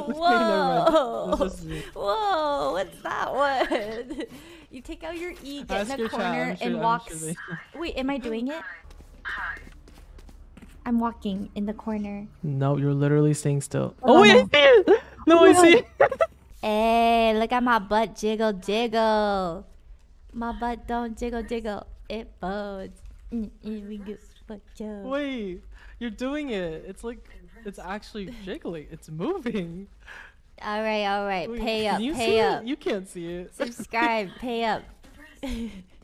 Whoa! Whoa! What's that one? You take out your E, get in the corner, and walk. Wait, am I doing it? I'm walking in the corner. No, you're literally staying still. Oh wait, I see it! No, I see it! Hey, look at my butt jiggle jiggle. My butt don't jiggle jiggle. It folds. Wait, you're doing it. It's like, it's actually jiggling. It's moving. Alright. Wait, Pay up, you pay up. You can't see it. Subscribe, pay up.